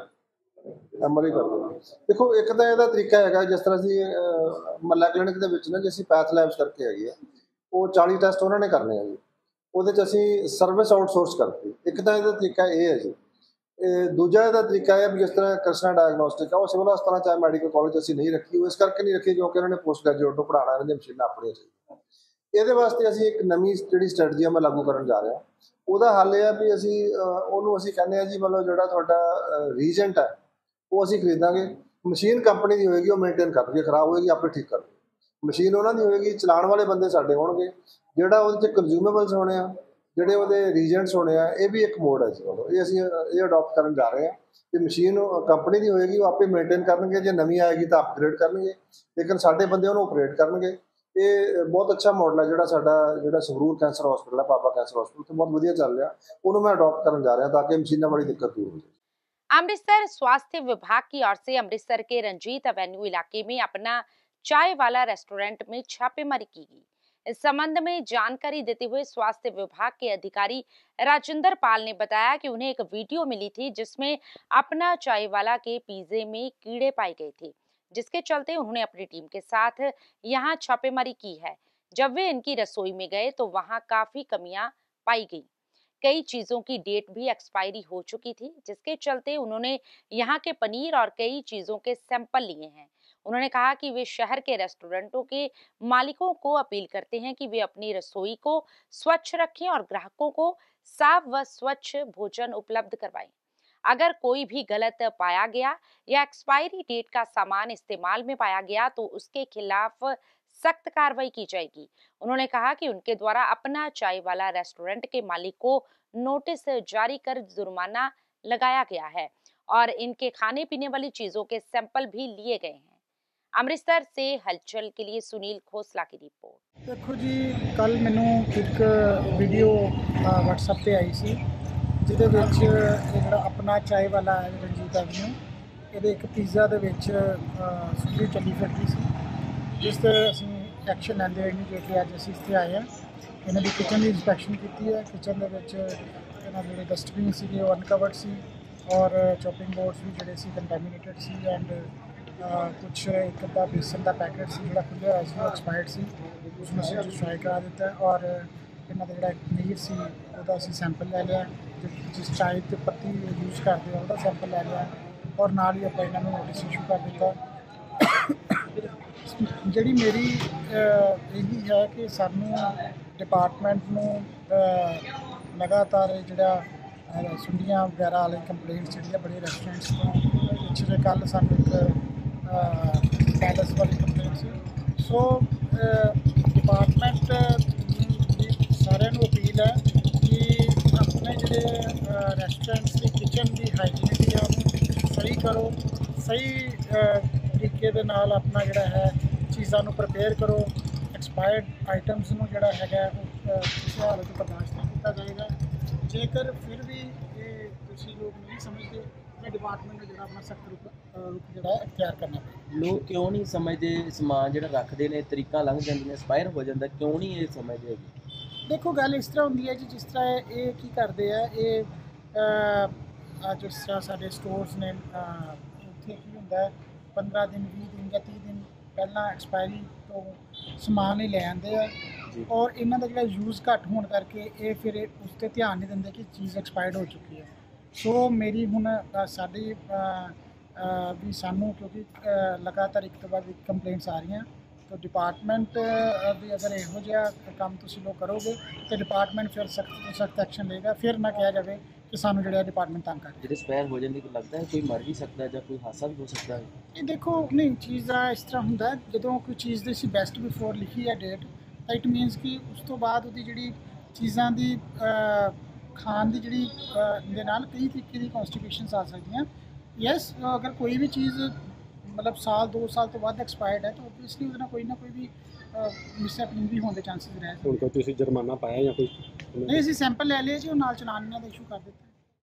ਐਮ ਆਰ ਆਈ ਕਰਦੇ ਆ। ਦੇਖੋ, ਇੱਕ ਤਾਂ ਇਹਦਾ ਤਰੀਕਾ ਹੈਗਾ, ਜਿਸ ਤਰ੍ਹਾਂ ਅਸੀਂ ਮੱਲਾ ਕਲੀਨਿਕ ਦੇ ਵਿੱਚ ਨਾ ਜੇ ਅਸੀਂ ਪੈਥ ਲੈਬਸ ਕਰਕੇ ਹੈਗੀ ਆ, ਉਹ ਚਾਲੀ ਟੈਸਟ ਉਹਨਾਂ ਨੇ ਕਰਨੇ ਆ ਜੀ। ਉਹਦੇ 'ਚ ਅਸੀਂ ਸਰਵਿਸ ਆਊਟਸੋਰਸ ਕਰਤੀ। ਇੱਕ ਤਾਂ ਇਹਦਾ ਤਰੀਕਾ ਇਹ ਹੈ ਜੀ। ਇਹ ਦੂਜਾ ਇਹਦਾ ਤਰੀਕਾ ਇਹ ਵੀ ਜਿਸ ਤਰ੍ਹਾਂ ਕ੍ਰਿਸ਼ਨਾ ਡਾਇਗਨੋਸਟਿਕ ਆ, ਉਹ ਸਿਵਲ ਹਸਪਤਾਲਾਂ ਚਾਹੇ ਮੈਡੀਕਲ ਕਾਲਜ ਅਸੀਂ ਨਹੀਂ ਰੱਖੀ। ਉਹ ਇਸ ਕਰਕੇ ਨਹੀਂ ਰੱਖੀ ਕਿਉਂਕਿ ਉਹਨਾਂ ਨੇ ਪੋਸਟ ਗ੍ਰੈਜੂਏਟ ਨੂੰ ਪੜ੍ਹਾਉਣਾ, ਇਹਨਾਂ ਦੀਆਂ ਮਸ਼ੀਨਾਂ ਆਪਣੀਆਂ ਚਾਹੀਦੀਆਂ। ਇਹਦੇ ਵਾਸਤੇ ਅਸੀਂ ਇੱਕ ਨਵੀਂ ਜਿਹੜੀ ਸਟ੍ਰੈਟਜੀ ਆ ਮੈਂ ਲਾਗੂ ਕਰਨ ਜਾ ਰਿਹਾ। ਉਹਦਾ ਹੱਲ ਇਹ ਆ ਵੀ ਅਸੀਂ ਉਹਨੂੰ ਅਸੀਂ ਕਹਿੰਦੇ ਹਾਂ ਜੀ, ਮਤਲਬ ਜਿਹੜਾ ਤੁਹਾਡਾ ਰੀਜੈਂਟ ਹੈ ਉਹ ਅਸੀਂ ਖਰੀਦਾਂਗੇ। ਮਸ਼ੀਨ ਕੰਪਨੀ ਦੀ ਹੋਏਗੀ, ਉਹ ਮੇਨਟੇਨ ਕਰਨਗੇ, ਖਰਾਬ ਹੋਏਗੀ ਆਪੇ ਠੀਕ ਕਰਨਗੇ। ਮਸ਼ੀਨ ਉਹਨਾਂ ਦੀ ਹੋਏਗੀ, ਚਲਾਉਣ ਵਾਲੇ ਬੰਦੇ ਸਾਡੇ ਹੋਣਗੇ। ਜਿਹੜਾ ਉਹਦੇ 'ਚ ਕੰਜ਼ਿਊਮੇਬਲਸ ਹੋਣੇ ਆ, ਜਿਹੜੇ ਉਹਦੇ ਰੀਜੈਂਟਸ ਹੋਣੇ ਆ, ਇਹ ਵੀ ਇੱਕ ਮੋਡ ਹੈ ਜੀ। ਮਤਲਬ ਇਹ ਅਸੀਂ ਇਹ ਅਡੋਪਟ ਕਰਨ ਜਾ ਰਹੇ ਹਾਂ ਕਿ ਮਸ਼ੀਨ ਕੰਪਨੀ ਦੀ ਹੋਏਗੀ, ਉਹ ਆਪੇ ਮੇਨਟੇਨ ਕਰਨਗੇ। ਜੇ ਨਵੀਂ ਆਏਗੀ ਤਾਂ ਅਪਗ੍ਰੇਡ ਕਰਨਗੇ, ਲੇਕਿਨ ਸਾਡੇ ਬੰਦੇ ਉਹਨੂੰ ਆਪਰੇਟ ਕਰਨਗੇ। ਇਹ ਬਹੁਤ ਅੱਛਾ ਮਾਡਲ ਹੈ ਜਿਹੜਾ ਸਾਡਾ ਜਿਹੜਾ ਸੰਗਰੂਰ ਕੈਂਸਰ ਹਸਪੀਟਲ ਹੈ, ਬਾਬਾ ਕੈਂਸਰ ਹਸਪੀਟਲ, ਉੱਥੇ ਬਹੁਤ ਵਧੀਆ ਚੱਲ ਰਿਹਾ। ਉਹਨੂੰ मैं अडॉप्ट करने जा रहा ताकि मशीनों वाली दिक्कत दूर हो जाए। अमृतसर स्वास्थ्य विभाग की ओर से अमृतसर के रंजीत एवेन्यू इलाके में अपना चाय वाला रेस्टोरेंट में छापेमारी की गई। इस संबंध में जानकारी देते हुए स्वास्थ्य विभाग के अधिकारी राजेंद्र पाल ने बताया कि उन्हें एक वीडियो मिली थी जिसमें अपना चाय वाला के पिज्जे में कीड़े पाए गए थे, जिसके चलते उन्होंने अपनी टीम के साथ यहाँ छापेमारी की है। जब वे इनकी रसोई में गए तो वहां काफी कमियां पाई गई। कई चीजों की डेट भी एक्सपायरी हो चुकी थी, जिसके चलते उन्होंने यहाँ के पनीर और कई चीजों के सैंपल लिए हैं। उन्होंने कहा कि वे शहर के रेस्टोरेंटों के मालिकों को अपील करते हैं कि वे अपनी रसोई को स्वच्छ रखें और ग्राहकों को साफ व स्वच्छ भोजन उपलब्ध करवाएं। अगर कोई भी गलत पाया गया या एक्सपायरी डेट का सामान इस्तेमाल में पाया गया तो उसके खिलाफ सख्त कार्रवाई की जाएगी। उन्होंने कहा कि उनके द्वारा अपना चाय वाला रेस्टोरेंट के मालिक को नोटिस जारी कर जुर्माना लगाया गया है और इनके खाने पीने वाली चीजों के सैंपल भी लिए गए हैं। अमृतसर से हलचल के लिए सुनील खोसला की रिपोर्ट। देखो जी, कल मैनू एक वीडियो व्हाट्सएप पे आई सी जिहदे विच जिहड़ा अपना चाय वाला है रंजीत एवेन्यू, इहदे एक पिज़्ज़ा दे विच सुधी चली फैक्टरी सी, जिस ते असीं एक्शन लैंदे होए इमीडिएटली अज असीं इत्थे आए हैं। इन्हां दी किचन दी इंस्पैक्शन कीती है। किचन दे विच इन्हां दे डस्टबिन सीगे ओह अनकवर्ड सी और चॉपिंग बोर्ड्स भी जिहड़े सी कंटैमीनेटेड सी एंड कुछ एक अद्धा बेसन का पैकेट सी जिहड़ा खुल्लिया होया सी एक्सपायर्ड सी, उसनूं असीं डिस्ट्रॉय करा दित्ता है और इन्हां दा जिहड़ा पनीर सी ओहदा असीं सैंपल लै लिया, जिस चाय ते पत्ती यूज़ करदे आ ओहदा सैंपल लै लिया और नाल ही आपां इन्हां नूं नोटिस इशू कर दित्ता। ਜਿਹੜੀ ਮੇਰੀ ਇਹੀ ਹੈ ਕਿ ਸਾਨੂੰ ਡਿਪਾਰਟਮੈਂਟ ਨੂੰ ਲਗਾਤਾਰ ਜਿਹੜਾ ਸੁੰਡੀਆਂ ਵਗੈਰਾ ਵਾਲੀ ਕੰਪਲੇਂਟਸ ਜਿਹੜੀਆਂ ਬੜੇ ਰੈਸਟੋਰੈਂਟਸ ਤੋਂ ਪਿਛਲੇ ਕੱਲ੍ਹ ਸਾਨੂੰ ਇੱਕ ਪੈਲਸ ਵਾਲੀ ਕੰਪਲੇਂਟ ਸੀ। ਸੋ ਡਿਪਾਰਟਮੈਂਟ ਦੀ ਸਾਰਿਆਂ ਨੂੰ ਅਪੀਲ ਹੈ ਕਿ ਆਪਣੇ ਜਿਹੜੇ ਰੈਸਟੋਰੈਂਟਸ ਦੀ ਕਿਚਨ ਦੀ ਹਾਈਜੀਨਿਟੀ ਆ ਉਹਨੂੰ ਸਹੀ ਕਰੋ, ਸਹੀ तरीके दे नाल अपना जिहड़ा है चीज़ों को प्रिपेयर करो। एक्सपायर्ड आइटम्स नूं जिहड़ा हैगा किसी हालत बर्दाश्त नहीं किया जाएगा। जेकर फिर भी ये तुसीं लोग नहीं समझते तो डिपार्टमेंट ने जिहड़ा अपना सख्त रुख रुख जिहड़ा इख्तियार करना पड़ेगा। लोग क्यों नहीं समझते समान जिहड़ा रखते हैं तरीका लंघ जांदियां एक्सपायर हो जाता, क्यों नहीं ये समझते हैगे? देखो गल इस तरह होंदी है जी, जिस तरह ये की करते हैं ये जिस तरह साडे स्टोर्स ने उत्थे की हुंदा है पंद्रह दिन बीस दिन या तीस दिन पहला एक्सपायरी तो समान ही ले आते हैं और इन्हों का जो यूज़ घट होने करके ये फिर उस पर ध्यान नहीं देंगे कि चीज़ एक्सपायर्ड हो चुकी है। सो मेरी हुण साडी ਅ, ਵੀ ਸਾਨੂੰ ਕਿਉਂਕਿ ਅ, ਲਗਾਤਾਰ ਇੱਕ ਤੋਂ ਬਾਅਦ ਇੱਕ ਕੰਪਲੇਂਟਸ ਆ ਰਹੀਆਂ तो डिपार्टमेंट भी अगर इहो जिहा काम तुसीं लोग करोगे तो डिपार्टमेंट फिर सख्त तो सख्त एक्शन लेगा। फिर ना कहा जाए कि सानू जिहड़ा डिपार्टमेंट तंग कर ਜਿਹੜੇ ਸਪੈਰ ਹੋ ਜਾਂਦੀ, ਤਾਂ ਲੱਗਦਾ ਹੈ ਕੋਈ ਮਰ ਵੀ ਸਕਦਾ ਹੈ ਜਾਂ ਕੋਈ ਹਾਦਸਾ ਵੀ ਹੋ ਸਕਦਾ ਹੈ। ਇਹ ਦੇਖੋ ਨਹੀਂ ਚੀਜ਼ ਦਾ ਇਸ ਤਰ੍ਹਾਂ ਹੁੰਦਾ ਹੈ, ਜਦੋਂ ਕੋਈ ਚੀਜ਼ ਦੀ ਅਸੀਂ ਬੈਸਟ ਬਿਫੋਰ ਲਿਖੀ ਹੈ ਡੇਟ ਤਾਂ ਇਟ ਮੀਨਸ ਕਿ ਉਸ ਤੋਂ ਬਾਅਦ ਉਹਦੀ ਜਿਹੜੀ ਚੀਜ਼ਾਂ ਦੀ ਅ, ਖਾਣ ਦੀ ਜਿਹੜੀ ਅ, ਦੇ ਨਾਲ ਕਈ ਤਰੀਕੇ ਦੀ ਕਨਸਟੀਪੇਸ਼ਨਸ ਆ ਸਕਦੀਆਂ। ਯੈਸ ਅਗਰ ਕੋਈ ਵੀ ਚੀਜ਼ मतलब साल दो साल तो बाद एक्सपायर्ड है तो ऑब्वियसली ਉਹਦੇ ਨਾਲ ਕੋਈ ਨਾ ਕੋਈ ਵੀ ਮਿਸਹੈਪਨਿੰਗ ਵੀ ਹੋਣ ਦੇ ਚਾਂਸਸ ਰਹਿ ਸਕਦੇ। ਹੁਣ ਕੋਈ ਤੁਸੀਂ ਜੁਰਮਾਨਾ ਪਾਇਆ ਜਾਂ ਕੋਈ? ਨਹੀਂ ਅਸੀਂ ਸੈਂਪਲ ਲੈ ਲਏ ਜੀ, ਉਹ ਨਾਲ ਚਲਾਨੀਆਂ ਦਾ ਇਸ਼ੂ ਕਰ ਦਿੱਤਾ।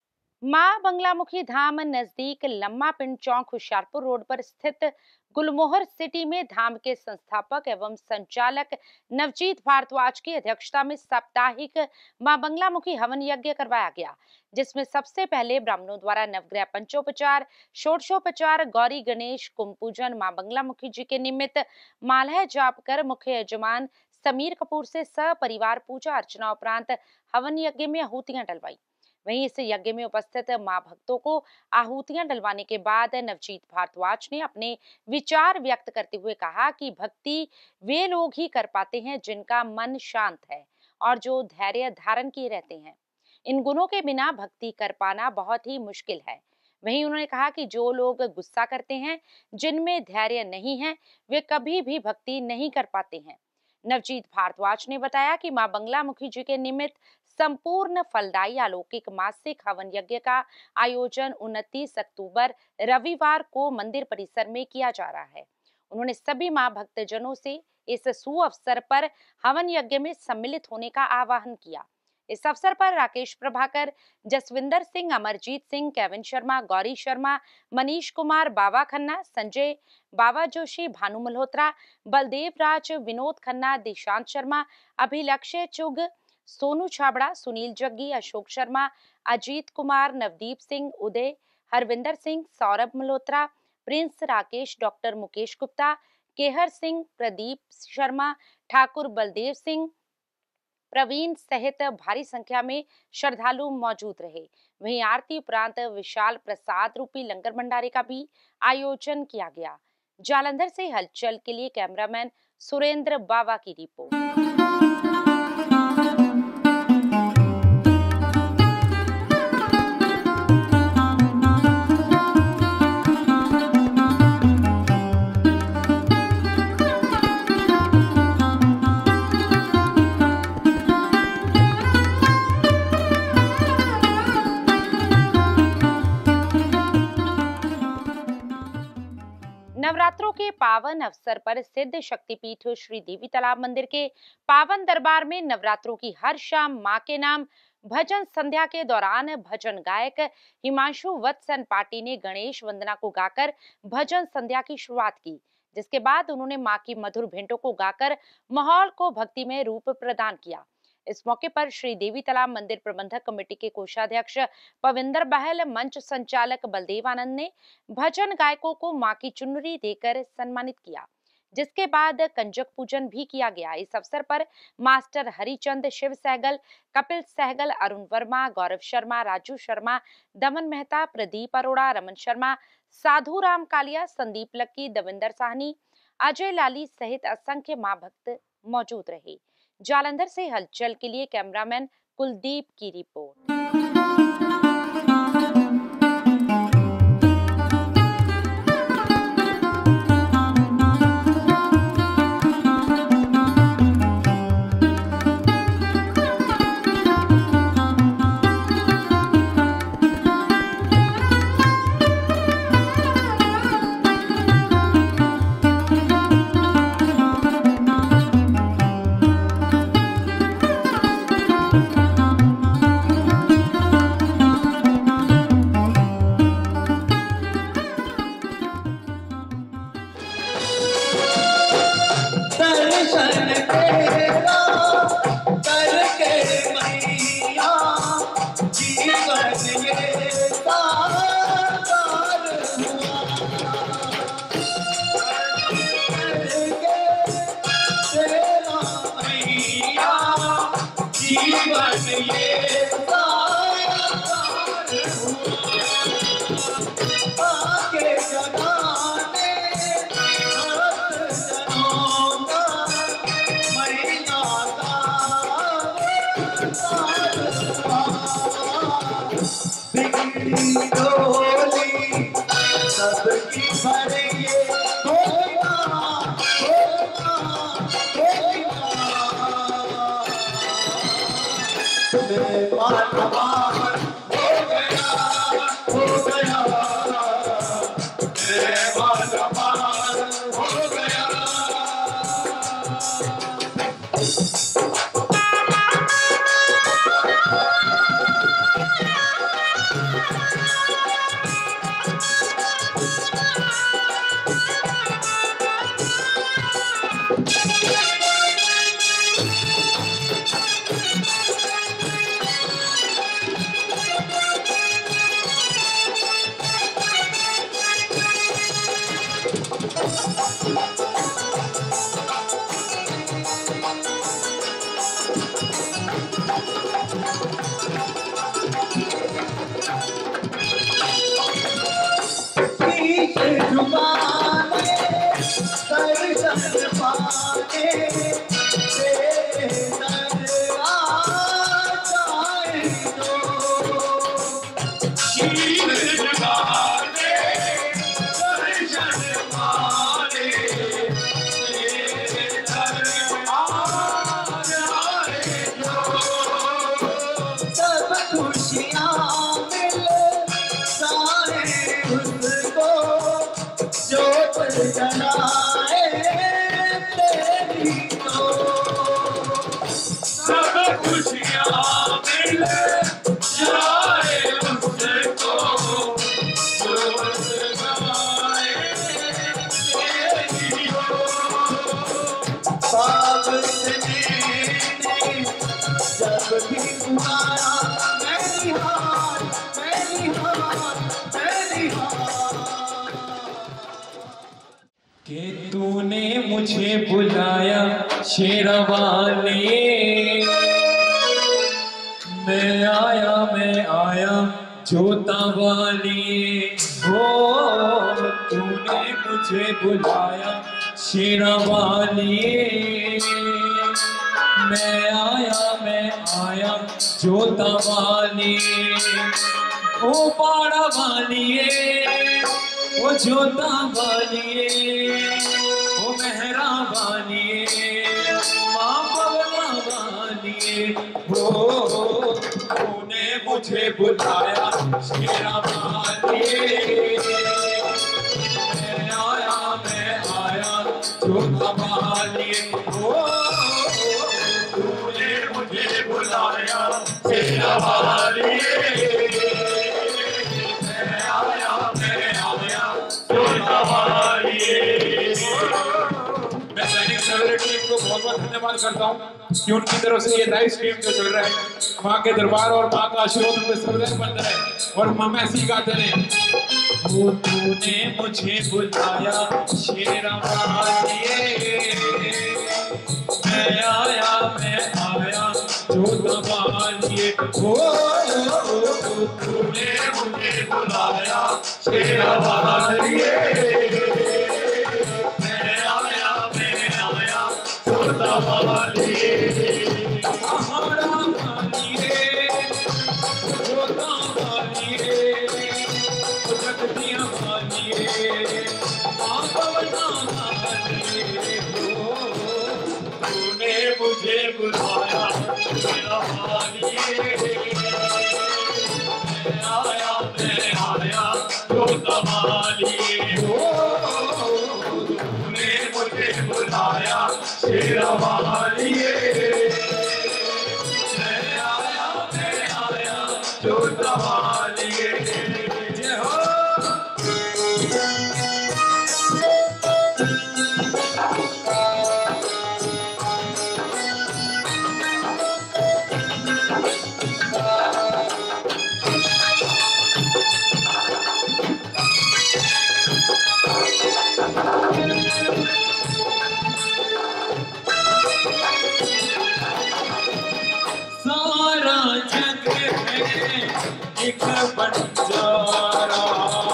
मां बंगलामुखी धाम नजदीक लम्मा पिंड चौक होशियारपुर रोड पर स्थित गुलमोहर सिटी में धाम के संस्थापक एवं संचालक नवजीत भारद्वाज की अध्यक्षता में साप्ताहिक मां बंगलामुखी हवन यज्ञ करवाया गया, जिसमें सबसे पहले ब्राह्मणों द्वारा नवग्रह पंचोपचार, षोडशोपचार, गौरी गणेश कुंभ पूजन, मां बंगलामुखी जी के निमित्त माला जाप कर मुख्य यजमान समीर कपूर से सपरिवार पूजा अर्चना उपरांत हवन यज्ञ में आहूतियां डलवाई। वहीं इस यज्ञ में उपस्थित मां भक्तों को आहूतियां डलवाने के बाद नवजीत भारद्वाज ने अपने विचार व्यक्त करते हुए कहा कि भक्ति वे लोग ही कर पाते हैं जिनका मन शांत है और जो धैर्य धारण किए रहते हैं। इन गुणों के बिना भक्ति कर पाना बहुत ही मुश्किल है। वहीं उन्होंने कहा कि जो लोग गुस्सा करते हैं, जिनमें धैर्य नहीं है, वे कभी भी भक्ति नहीं कर पाते हैं। नवजीत भारद्वाज ने बताया कि मां बंगलामुखी जी के निमित्त संपूर्ण फलदायी अलौकिक मासिक हवन यज्ञ का आयोजन उनतीस अक्टूबर रविवार को मंदिर परिसर में किया जा रहा है। उन्होंने सभी मां भक्तजनों से इस सुअवसर पर हवन यज्ञ में सम्मिलित होने का आह्वान किया। इस अवसर पर Rakesh Prabhakar, Jaswinder Singh, Amarjeet Singh, Kevin Sharma, Gauri Sharma, Manish Kumar, Baba Khanna, Sanjay, Baba Joshi, Bhanu Malhotra, Baldev Raj, Vinod Khanna, Dishant Sharma, Abhilakshya Chugh, Sonu Chhabra, Sunil Jaggi, Ashok Sharma, Ajit Kumar, Navdeep Singh, Uday, Harvinder Singh, Saurabh Malhotra, Prince, Rakesh, doctor Mukesh Gupta, Kehar Singh, Pradeep Sharma, Thakur Baldev Singh, Praveen सहित भारी संख्या में श्रद्धालु मौजूद रहे। वहीं आरती उपरांत विशाल प्रसाद रूपी लंगर भंडारे का भी आयोजन किया गया। जालंधर से हलचल के लिए कैमरामैन सुरेंद्र बावा की रिपोर्ट। नवरात्रों के पावन अवसर पर सिद्ध शक्तिपीठ श्री देवी तालाब मंदिर के पावन दरबार में नवरात्रों की हर शाम मां के नाम भजन संध्या के दौरान भजन गायक हिमांशु वत्सन पाटी ने गणेश वंदना को गाकर भजन संध्या की शुरुआत की, जिसके बाद उन्होंने मां की मधुर भेंटों को गाकर माहौल को भक्तिमय रूप प्रदान किया। इस मौके पर श्री देवी तालाब मंदिर प्रबंधक कमेटी के कोषाध्यक्ष पविंदर बहल, मंच संचालक बलदेव आनंद ने भजन गायकों को मां की चुनरी देकर सम्मानित किया, जिसके बाद कंजक पूजन भी किया गया। इस अवसर पर मास्टर हरिचंद, शिव सहगल, कपिल सहगल, अरुण वर्मा, गौरव शर्मा, राजू शर्मा, दमन मेहता, प्रदीप अरोड़ा, रमन शर्मा, साधु राम कालिया, संदीप लक्की, दविंदर साहनी, अजय लाली सहित असंख्य मां भक्त मौजूद रहे। जालंधर से हलचल के लिए कैमरामैन कुलदीप की रिपोर्ट। जीवन ये दर्शन पाके तेरे दरबार जाए दो शीर झुकाने दर्शन पाने तेरे दरबार जाए दो सब खुशियाँ मिल सारे उसको जोत जलाए तेरी तो सब खुशियाँ मिल जाए उसको जोत जलाए तेरी तो बाब से मैंने जब भी पुकारा मेरी हार मेरी हार मेरी हार कि तूने मुझे बुलाया शेरवानी मैं आया मैं आया जोता वाली हो तूने मुझे बुलाया शेरवानी मैं आया मैं आया जोता वाली ओ पाड़ा वालिए ओ जोता वालिए ओ मेहरा वालिए माँ पवना वालिए हो तूने मुझे बुलाया शेरा वालिए मैं आया मैं आया जोता वालिए हो तूने मुझे बुलाया शेरा वालिए मैं सैनिक सवेरे टीम को बहुत बहुत धन्यवाद करता हूँ कि उनकी तरफ से ये लाइव स्ट्रीम जो चल रहा है माँ के दरबार और माँ का आशीर्वाद उनके सर्वदा बन रहा है और माँ ऐसी गाते रहे वो तूने मुझे बुलाया शेरा वालिए मैं आया मैं आया जोता वालिए हो तूने मुझे बुलाया शेरा वालिए मैं आया मैं आया जोता वालिए हमारा वालिए जोता वालिए जगतियाँ वालिए माँ पवना वालिए तूने मुझे बुलाया शेरा वालिए मैं आया मैं आया जोता वालिए तूने मुझे बुलाया शेरा वालिए मैं आया मैं आया जोता वालिए जय हो सारा जग है एक बंजारा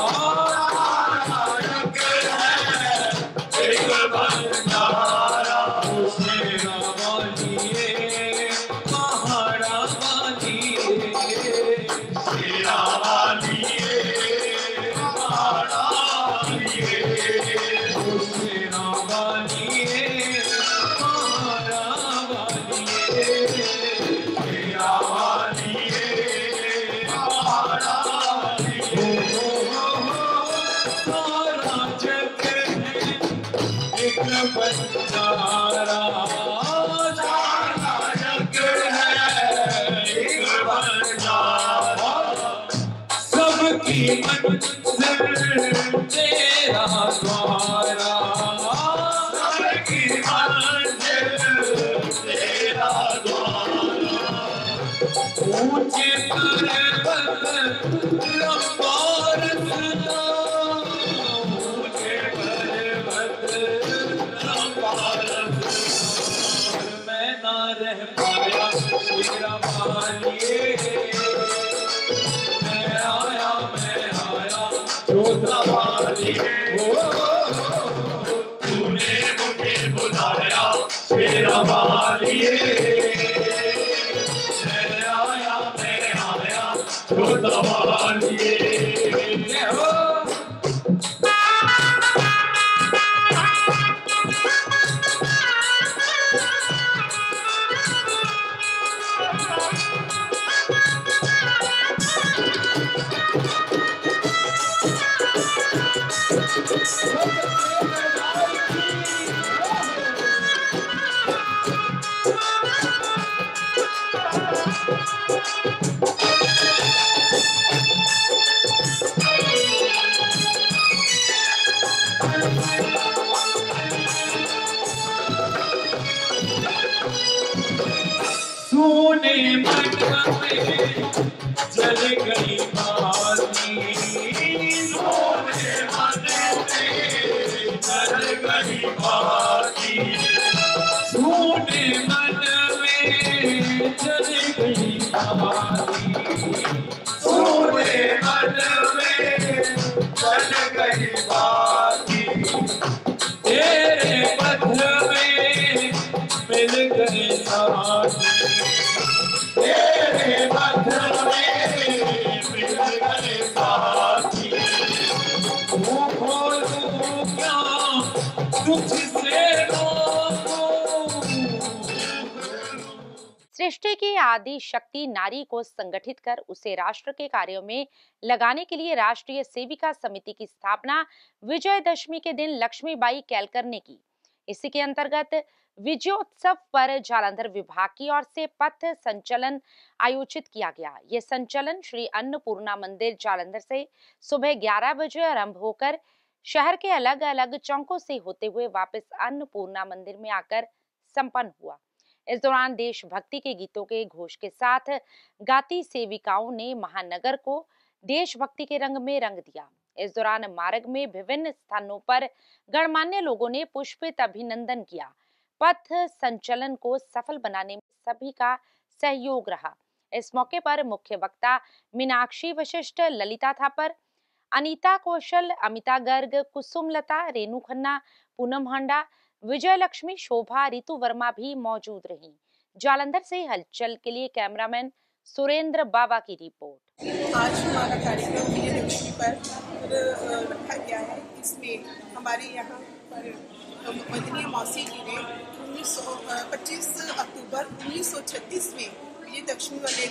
जग है एक बंजारा शेरा वालिए पहाड़ा वालिए शेरा वालिए पहाड़ा वालिए शेरा वालिए पहाड़ा वालिए शेरा वालिए पहाड़ा वालिए सारा जग है एक बंजारा सारा जग है एक बंजारा सबकी मंजिल तेरा द्वारा सबकी मंजिल तेरा द्वारा ऊंचे पर्वत लंबा रस्ता ऊंचे पर्वत लंबा रस्ता मैं ना रह पाया शेरा वालिए मैं आया मैं आया जोता वालिए तूने वालिए मैं आया मैं आया जोता वालिए जय हो सोने मन में जल गई बाती सोने मन में जल गई बाती सोने मन में जल गई बाती सोने मन में जल गई बाती तेरे पथ में मिल गए साथी तेरे पथ में मिल गए साथी तू खोलूं क्या तुझसे सृष्टि की आदि शक्ति नारी को संगठित कर उसे राष्ट्र के कार्यों में लगाने के लिए राष्ट्रीय सेविका समिति की स्थापना विजयदशमी के दिन लक्ष्मीबाई केलकर ने की। इसी के अंतर्गत विजयोत्सव पर जालंधर विभाग की ओर से पथ संचलन आयोजित किया गया। ये संचलन श्री अन्नपूर्णा मंदिर जालंधर से सुबह ग्यारह बजे आरंभ होकर शहर के अलग अलग चौकों से होते हुए वापस अन्नपूर्णा मंदिर में आकर संपन्न हुआ। इस दौरान देशभक्ति के गीतों के घोष के साथ गाती सेविकाओं ने महानगर को देशभक्ति के रंग में रंग दिया। इस दौरान मार्ग में विभिन्न स्थानों पर गणमान्य लोगों ने पुष्पित अभिनंदन किया। पथ संचलन को सफल बनाने में सभी का सहयोग रहा। इस मौके पर मुख्य वक्ता मीनाक्षी वशिष्ठ, ललिता थापर, अनीता कौशल, अमिता गर्ग, कुसुमलता, रेणु खन्ना, पूनम हांडा, विजय लक्ष्मी, शोभा, रितु वर्मा भी मौजूद रहीं। जालंधर से हलचल के लिए कैमरामैन सुरेंद्र बाबा की रिपोर्ट। आज हमारा कार्यक्रम विजयदशमी पर रखा गया है। इसमें हमारे यहाँ पर मदनी मौसी जी ने उन्नीस सौ पच्चीस अक्टूबर उन्नीस सौ छत्तीस में विजयदशमी वाले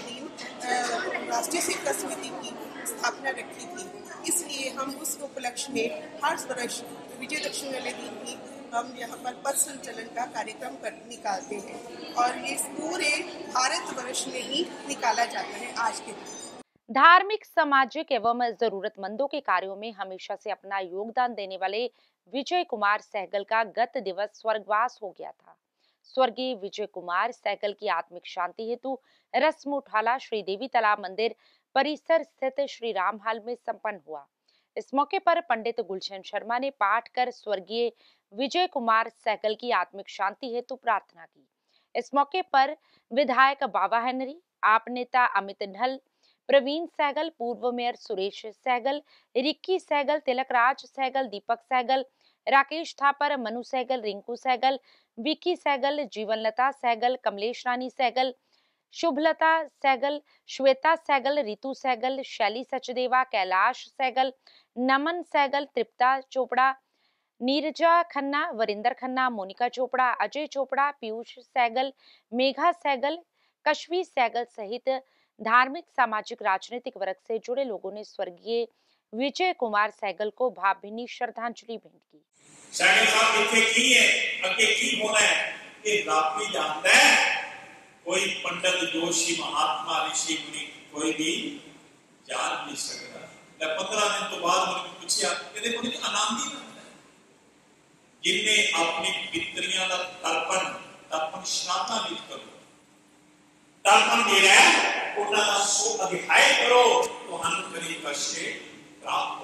दिन राष्ट्रीय सेविका समिति की स्थापना रखी थी। इसलिए हम उस उपलक्ष्य में हर वर्ष विजयदशमी वाले दिन ही हम यहाँ पर पथ संचलन का कार्यक्रम कर निकालते हैं और ये पूरे भारत वर्ष में ही निकाला जाता है। आज के दिन धार्मिक, सामाजिक एवं जरूरतमंदों के कार्यों में हमेशा से अपना योगदान देने वाले विजय कुमार सहगल का गत दिवस स्वर्गवास हो गया था। स्वर्गीय विजय कुमार सहगल की आत्मिक शांति हेतु रस्म उठाला श्री देवी तालाब मंदिर परिसर स्थित श्री राम हाल में संपन्न हुआ। इस मौके पर पंडित गुलशन शर्मा ने पाठ कर स्वर्गीय विजय कुमार सहगल की आत्मिक शांति हेतु प्रार्थना की। इस मौके पर विधायक बाबा हेनरी, आप नेता अमित ढल, प्रवीण सहगल, पूर्व मेयर सुरेश सहगल, रिक्की सहगल, तिलकराज सहगल, दीपक सहगल, राकेश थापर, मनु सहगल, रिंकू सहगल, विक्की सहगल, जीवनलता सहगल, कमलेश रानी सहगल, शुभलता सहगल, श्वेता सहगल, रितु सहगल, शैली सचदेवा, कैलाश सहगल, नमन सहगल, तृप्ता चोपड़ा, नीरजा खन्ना, वरिंदर खन्ना, मोनिका चोपड़ा, अजय चोपड़ा, पीयूष सहगल, मेघा सहगल, कश्वी सहगल सहित धार्मिक, सामाजिक, राजनीतिक वर्ग से जुड़े लोगों ने स्वर्गीय विजय कुमार सहगल को भावभीनी श्रद्धांजलि भेंट की। सहगल साहब इतने की है, अगे की होना है, ये रब भी जानता है। कोई पंडित, जोशी, महात्मा, ऋषि मुनि कोई भी जान नहीं सकता। मैं पंद्रह दिन तो बाद मुझे पूछा, कहते मुझे अनाम नहीं मिलता। जिनने अपनी पितरियां का तर्पण तर्पण श्राद्धा भी करो, तर्पण दे रहा है उनका सो अध्याय करो तो हम करी कष्ट प्राप्त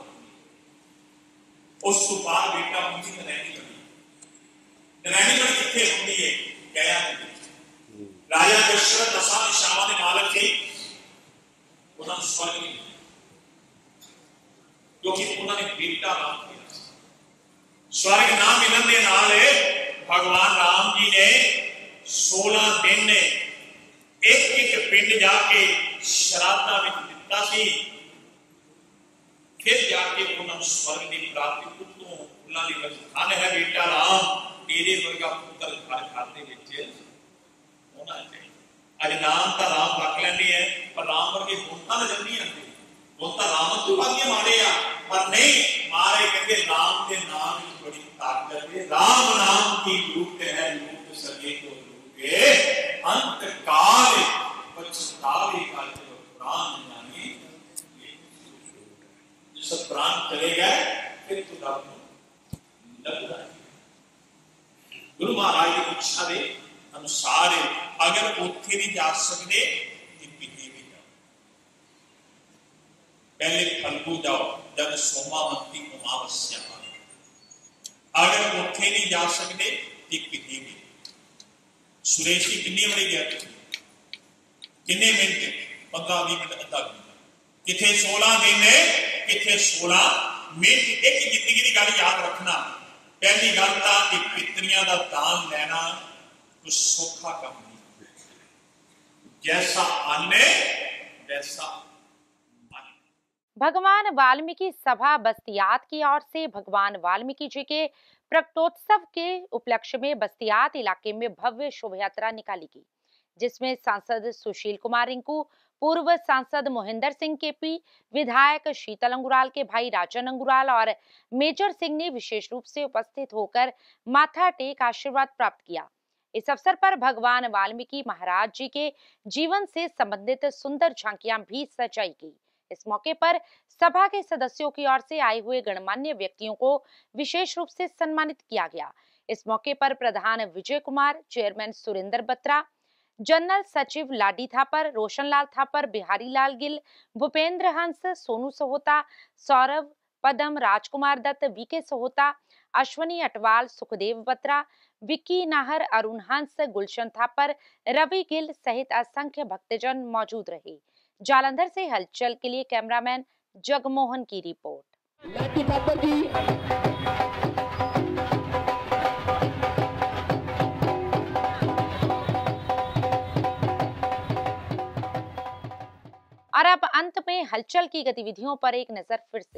होगी। उस सुपार बेटा मुझे नैनी बनी नैनी बनी कितने होती है गया नहीं। राजा दशरथ दशा शामा ने मालक थे उन्होंने स्वर्ग नहीं क्योंकि उन्होंने बेटा नाम किया। स्वर्ग नाम मिलन के नाल भगवान राम जी ने सोलह दिन एक एक पिंड जाके शराधा में दिता सी, फिर जाके उन्होंने स्वर्ग की प्राप्ति उतों उन्होंने धन है बेटा राम तेरे वर्गा पुत्र घर घर दे विच होना चाहिए। अज नाम तो राम रख लेंगे है पर राम वर्गे गुण तो नजर नहीं आते, गुण तो राम तो भाग्य माड़े आ पर नहीं मारे कहते राम के नाम में बड़ी ताकत है। राम नाम की लूट है लूट सके तो लूटे अंत काल पछतावे काल राम जाने सब प्राण चले गए फिर तो रब लगता है। गुरु महाराज की इच्छा के अनुसार अगर उत्थे नहीं जा सकते पहले फल्गु जाओ जब सोमावती अमावस्या, अगर उत्थे नहीं जा सकते पिपी भी सुरेशी किन्नी बड़ी गया किन्ने मिनट पंद्रह भी मिनट अद्धा किथे सोलह दिन किथे सोलह मिनट। एक जिंदगी की गल याद रखना, पहली गल तो पितरियां का दान लेना कुछ सौखा काम नहीं, जैसा अन्न वैसा। भगवान वाल्मीकि सभा बस्तियात की ओर से भगवान वाल्मीकि जी के प्रकटोत्सव के उपलक्ष्य में बस्तियात इलाके में भव्य शोभा यात्रा निकाली गई, जिसमें सांसद सुशील कुमार रिंकू, पूर्व सांसद मोहिंदर सिंह केपी, विधायक शीतल अंगुराल के भाई राजन अंगुराल और मेजर सिंह ने विशेष रूप से उपस्थित होकर माथा टेक आशीर्वाद प्राप्त किया। इस अवसर पर भगवान वाल्मीकि महाराज जी के जीवन से संबंधित सुंदर झांकियां भी सजाई गई। इस मौके पर सभा के सदस्यों की ओर से आए हुए गणमान्य व्यक्तियों को विशेष रूप से सम्मानित किया गया। इस मौके पर प्रधान विजय कुमार, चेयरमैन सुरेंद्र बत्रा, जनरल सचिव लाडी थापर, रोशन लाल थापर, बिहारी लाल गिल, भूपेंद्र हंस, सोनू सहोता, सौरभ, पदम, राजकुमार दत्त, वीके सहोता, अश्वनी अटवाल, सुखदेव बत्रा, विक्की नाहर, अरुण हंस, गुलशन थापर, रवि गिल सहित असंख्य भक्तजन मौजूद रहे। जालंधर से हलचल के लिए कैमरामैन जगमोहन की रिपोर्ट। और अब अंत में हलचल की गतिविधियों पर एक नजर फिर से।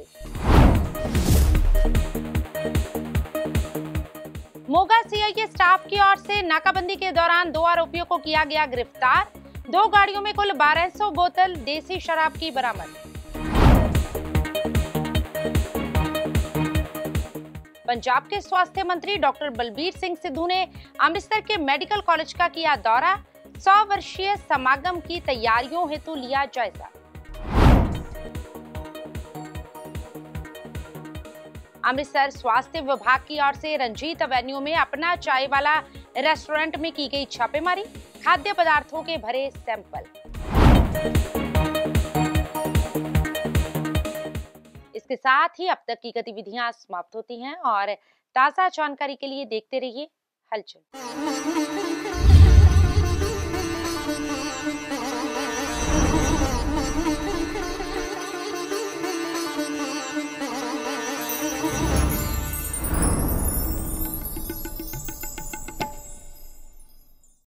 मोगा सीआईए स्टाफ की ओर से नाकाबंदी के दौरान दो आरोपियों को किया गया गिरफ्तार। दो गाड़ियों में कुल बारह सौ बोतल देसी शराब की बरामद। पंजाब के स्वास्थ्य मंत्री डॉक्टर बलबीर सिंह सिद्धू ने अमृतसर के मेडिकल कॉलेज का किया दौरा। सौ वर्षीय समागम की तैयारियों हेतु लिया जायजा। अमृतसर स्वास्थ्य विभाग की ओर से रंजीत एवेन्यू में अपना चाय वाला रेस्टोरेंट में की गई छापेमारी। खाद्य पदार्थों के भरे सैंपल। इसके साथ ही अब तक की गतिविधियां समाप्त होती हैं और ताजा जानकारी के लिए देखते रहिए हलचल।